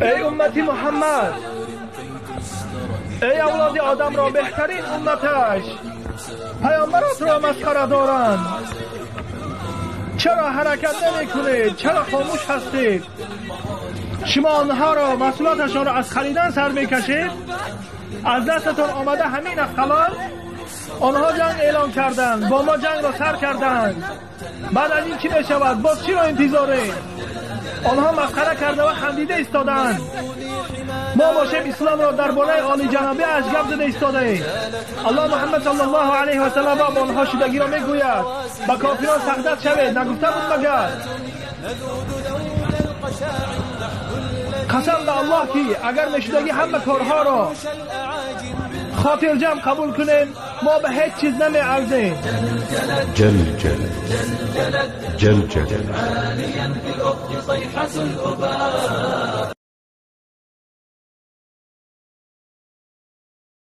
ای امتی محمد، ای اولاد آدم را بهترین امتش پیامبرات را مسخره دارند. چرا حرکت نمی کنید؟ چرا خاموش هستید؟ شما آنها را مسئولیتشان را از خریدن سر میکشید؟ از دستتون آمده همین خلال. آنها جنگ اعلام کردند، با ما جنگ را سر کردند. بعد از این چی می شود؟ باز چی را انتظاره؟ آنها مسخره کرده و خندیده ایستادند. ما باشیم اسلام را در بالای عالی جنابی اش گپ زده ایستاده. الله محمد صلی الله علیه و سلم با آنها شدگی را میگوید با کافران سخدت شوید. نگفته بود مگر؟ قسم به الله که اگر نشدگی همه کارها را خاطر جمع قبول کنیم ما به هیچ چیز نمی عرضیم. جل جل جل جل عاليا في الأفق صيحة الأباء